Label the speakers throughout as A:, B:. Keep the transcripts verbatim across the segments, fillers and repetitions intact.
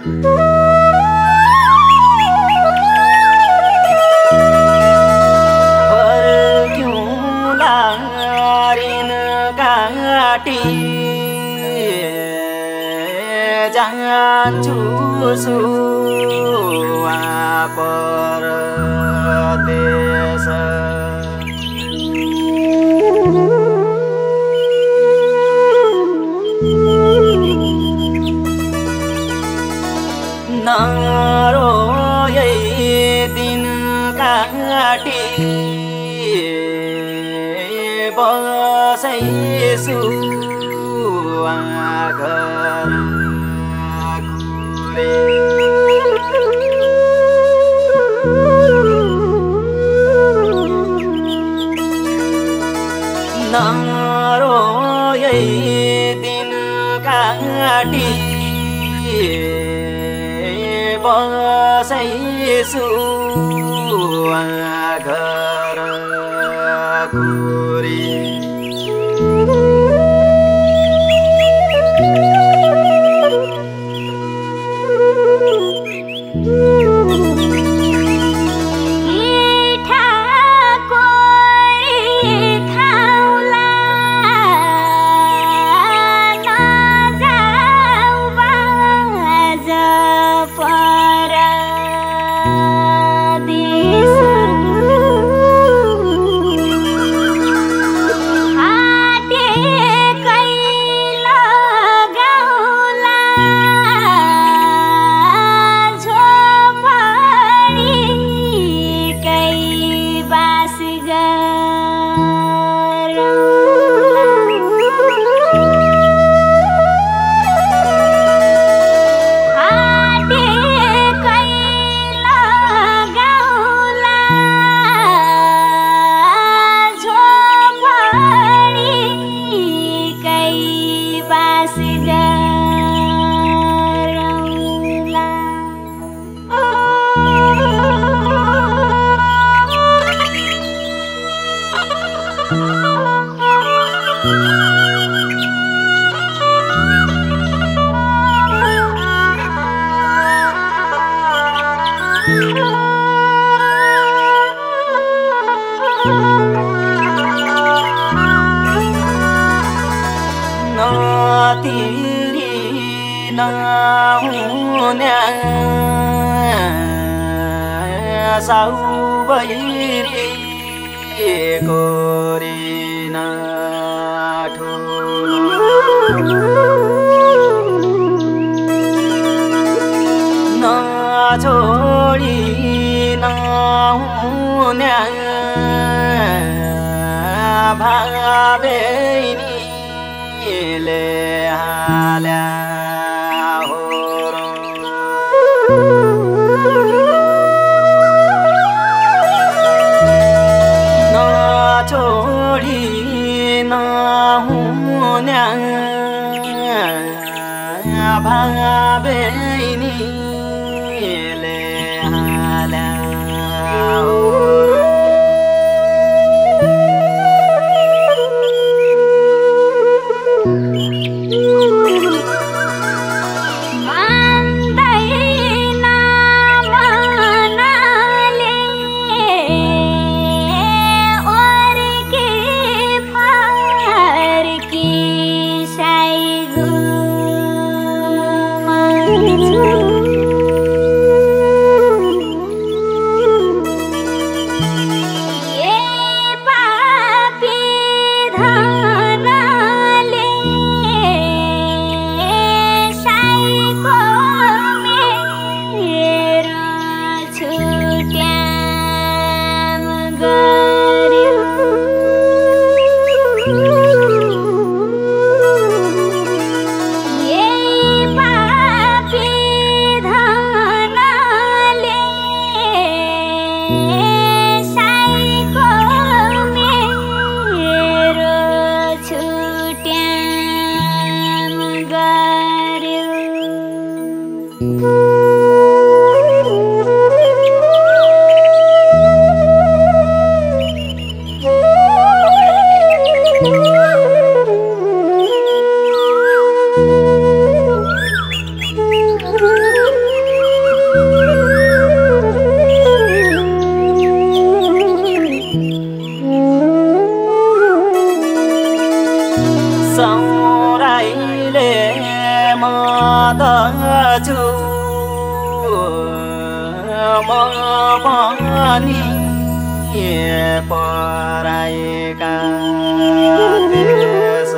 A: जान्छु सुवा परदेश नरोए दिन काटी बसैछु घर नरोए दिन काटी बसैछु घर कुरी नतिरी नहुन्या साउबैरी गोरिन नछोडी नहुन्या भावेनीले हाल्या हो नछोडी नहुन्या भावेनीले हाल्या हो म पनि पराएका देश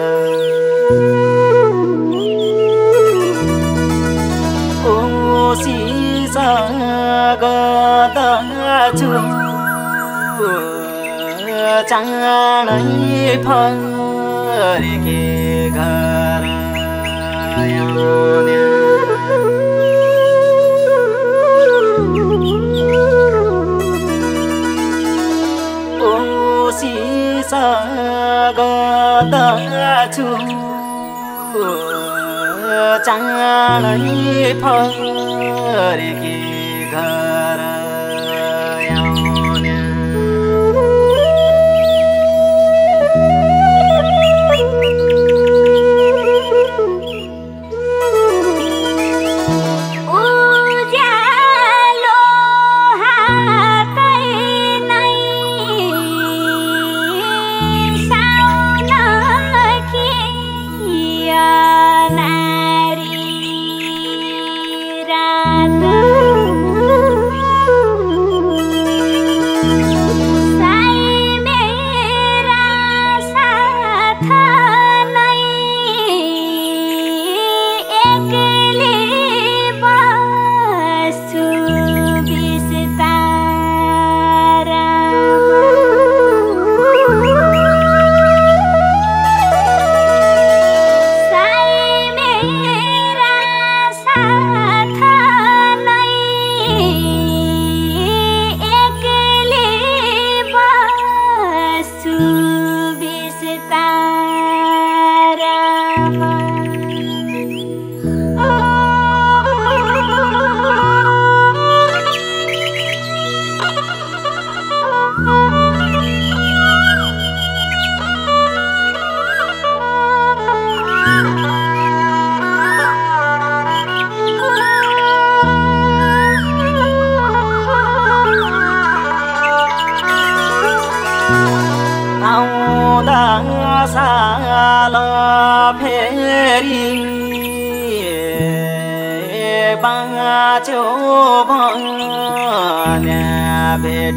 A: कोसिस गर्दछु चाँडै फर्के घर आउने कोसिस गर्दछु चाँडै फर्के घर आउने साल फेरि बाँच्यो भने भेट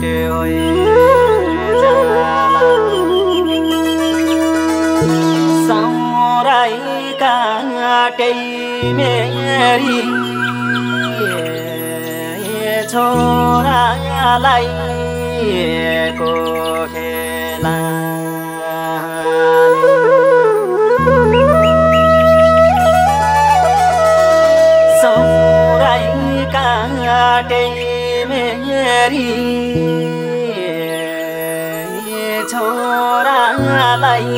A: सौराई काटे मेरी छोरालाई कोखेला सौराई काटे मेरी छोरालाई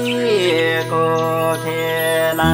A: कोखेला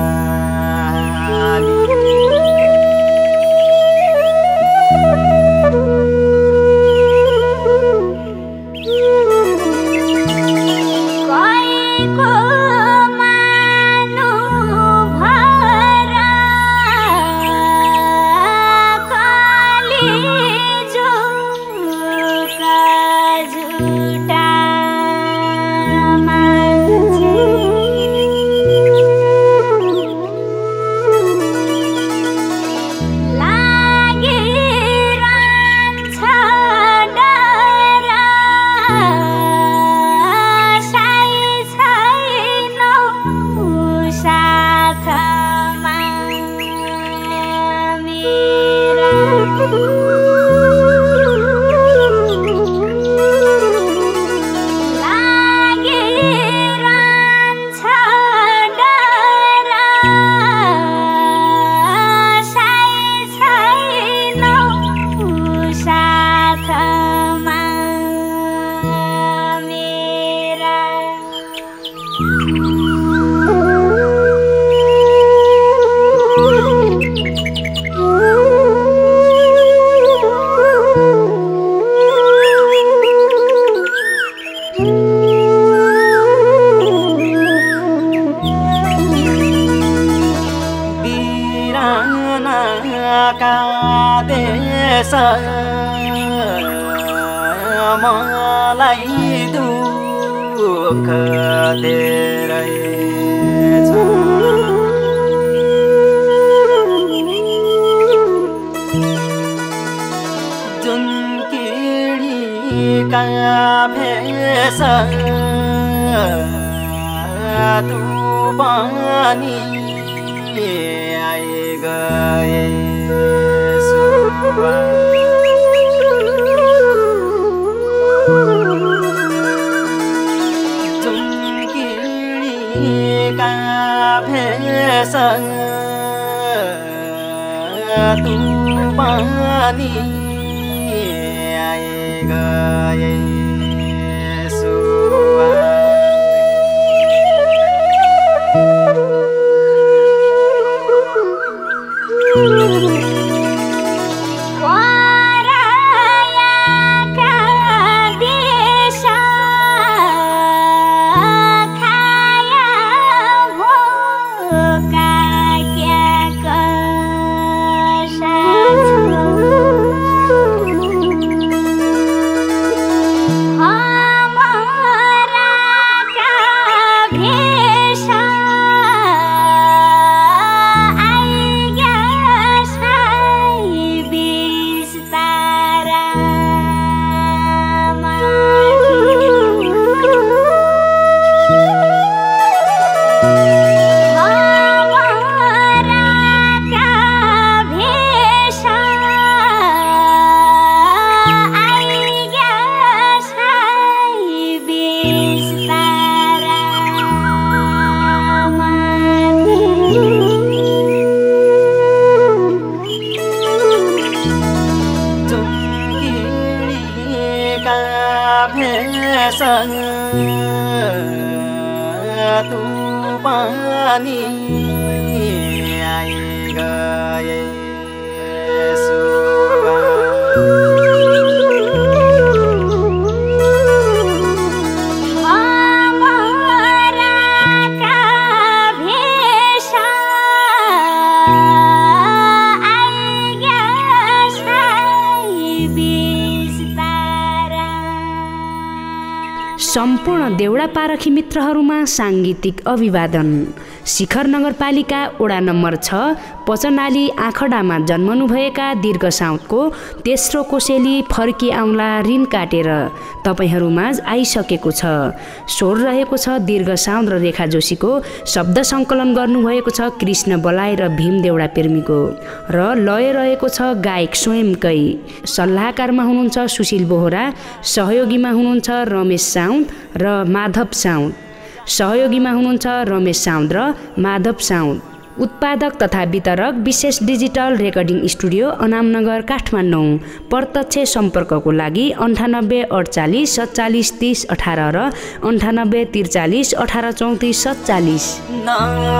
A: मलाई दुःख धेरै छ का भेष तू पानी आए गए सुबह का भेष तू पानी आए गए सुबह तू पानी आए गए सुबह
B: सम्पूर्ण देउडापारखी मित्रहरूमा साङ्गीतिक अभिवादन। शिखर नगरपालिका वडा नम्बर छ पचनाली आँखडामा जन्मनुभएका दीर्घ साउदको तेस्रो कोसेली फर्की आउँला ऋण काटेर तपाईहरूमाझ आइसकेको छ। स्वर रहेको छ दीर्घ साउद र रेखा जोशीको, शब्द सङ्कलन गर्नुभएको छ कृष्ण बलाइ र भीम देउडा पेर्मीको र लय रहेको छ गायक स्वयंकै। सल्लाहकारमा हुनुहुन्छ सुशील बोहरा, सहयोगीमा हुनुहुन्छ रमेश साउद र माधव साउद सहयोगीमा हुनुहुन्छ रमेश साउद र माधव साउद। उत्पादक तथा वितरक विशेष digital recording studio Anamnagar Kathmandu. प्रत्यक्ष सम्पर्कको लागि अन्ठानब्बे अडचालिस सत्तालिस तिस अठार र अन्ठानब्बे त्रिचालिस अठार चौतिस सत्तालिस।